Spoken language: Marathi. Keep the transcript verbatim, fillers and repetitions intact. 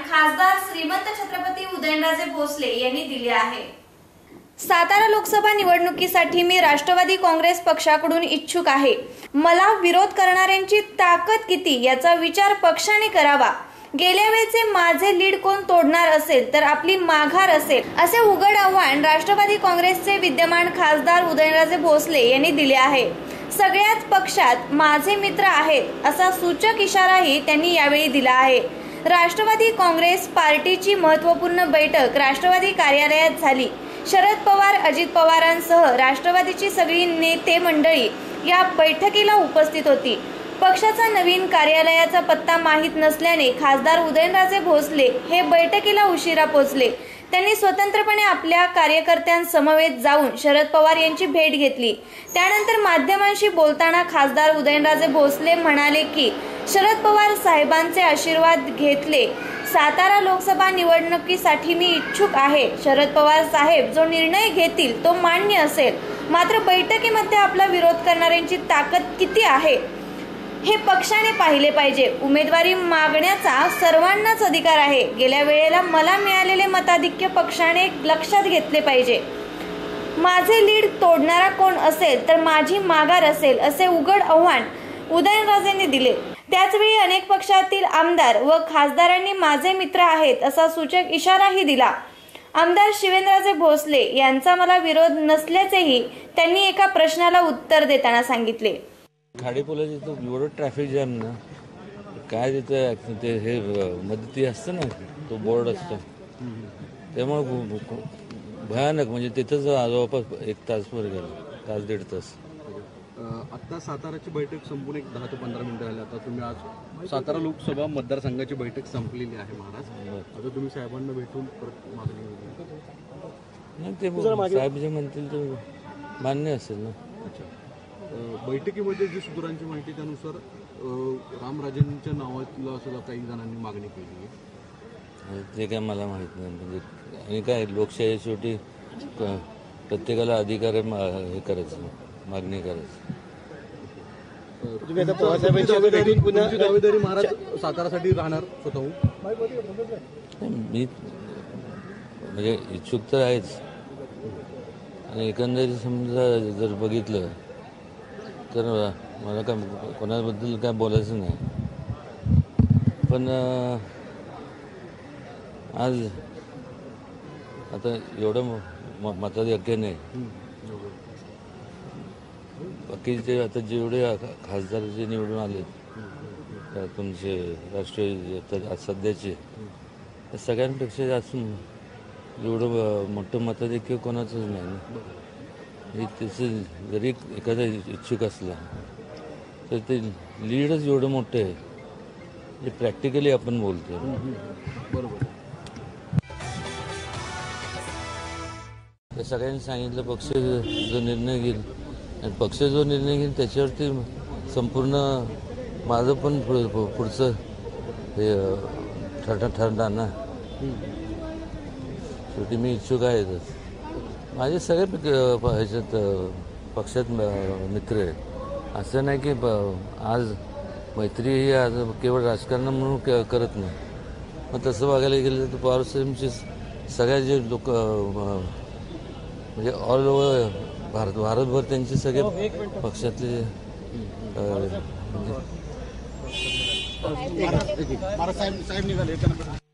खासदार श्रीमंत छत्रपती उदयनराजे भोसले यांनी दिले आहे। सातारा लोकसभा निवडणुकीसाठी मी राष्ट्रवादी काँग्रेस पक्षाकडून इच्छुक आहे। मला विरोध करणाऱ्यांची ताकद किती याचा विचार पक्षाने करावा। गेल्या वेळेचे माझे लीड कोण तोडणार असेल तर आपली माघार असेल, असे उघड आव्हान राष्ट्रवादी काँग्रेसचे विद्यमान खासदार उदयनराजे भोसले यांनी दिले आहे। सगळ्याच पक्षात माझे मित्र आहेत असा सूचक इशाराही त्यांनी यावेळी दिला आहे। राष्ट्रवादी काँग्रेस पार्टीची महत्त्वपूर्ण बैठक राष्ट्रवादी कार्यालयात झाली। शरद पवार, अजित पवारांसह राष्ट्रवादीची सगळी नेते मंडळी या बैठकीला उपस्थित होती। पक्षाचा नवीन कार्यालयाचा पत्ता माहीत नसल्याने खासदार उदयनराजे भोसले हे बैठकीला उशिरा पोहोचले। त्यांनी स्वतंत्रपणे आपल्या कार्यकर्त्यांसमवेत जाऊन शरद पवार यांची भेट घेतली। त्यानंतर माध्यमांशी बोलताना खासदार उदयनराजे भोसले म्हणाले की शरद पवार साहेबांचे आशीर्वाद घेतले। सातारा लोकसभा निवडणुकीसाठी मी इच्छुक आहे। शरद पवार साहेब जो निर्णय घेतील तो मान्य असेल, मात्र बैठकीमध्ये आपला विरोध करणाऱ्यांची ताकद किती आहे हे पक्षाने पाहिले पाहिजे। उमेदवारी मागण्याचा सर्वांनाच अधिकार आहे। गेल्या वेळेला मला मिळालेले मताधिक्य पक्षाने लक्षात घेतले पाहिजे। माझे लीड तोडणारा कोण असेल तर माझी माघार असेल, असे उघड आव्हान उदयनराजेंनी दिले। त्याचवेळी अनेक पक्षातील आमदार व खासदारांनी माझे मित्र आहेत असा सूचक इशाराही दिला। आमदार शिवेंद्रराजे भोसले यांचा मला विरोध नसल्याचेही त्यांनी एका प्रश्नाला उत्तर देताना सांगितले। खाडीपुलाचे तो एवढं ट्रॅफिक जॅम ना, काय तिथं ते हे मदती असतं ना, तो बोर्ड असतो, त्यामुळे भयानक, म्हणजे तिथंच जवळपास एक तासभर गेला, तास दीड तास। आत्ता साताराची बैठक संपून एक दहा ते पंधरा मिनिटं झाली। आता तुम्ही आज सातारा लोकसभा मतदारसंघाची बैठक संपलेली आहे महाराज, आता तुम्ही साहेबांना भेटून परत मागणी नाही, ते साहेब जे म्हणतील ते मान्य असेल ना। बैठकीमध्ये जी सूत्रांची माहिती त्यानुसार रामराजेंच्या नावातला सुद्धा काही जणांनी मागणी केली आहे। ते काय मला माहित नाही, म्हणजे आणि काय लोकशाही शेवटी प्रत्येकाला अधिकार हे करायचं, मागणी करायची। दावेदारी महाराज सातारासाठी राहणार स्वतःहून? मी म्हणजे इच्छुक तर आहेच, आणि एकंदरीत समजा जर बघितलं तर मला काय कोणाबद्दल काय बोलायचं नाही, पण आज आता एवढं मताधिक्य नाही। बाकीचे आता जेवढे खासदार जे निवडून आले तुमचे राष्ट्रीय सध्याचे, सगळ्यांपेक्षा जास्त एवढं मोठं मताधिक्य कोणाचंच नाही। त्याचं जरी एखादा इच्छुक असला तर ते लीडच एवढं मोठं आहे, हे प्रॅक्टिकली आपण बोलतो। बरोबर, तर सगळ्यांनी सांगितलं पक्ष जो निर्णय घेईल, आणि पक्ष जो निर्णय घेईल त्याच्यावरती संपूर्ण माझं पण पुढचं हे ठर ठरणार ना। शेवटी मी इच्छुक आहेतच। माझे सगळे ह्याच्यात पक्षात मित्र आहेत, असं नाही की आज मैत्री ही आज केवळ राजकारण म्हणून करत नाही। मग तसं बघायला गेलं तर पवार साहेबांचे सगळ्या जे लोक म्हणजे ऑल ओव्हर भारत भारतभर त्यांचे सगळे पक्षातले म्हणजे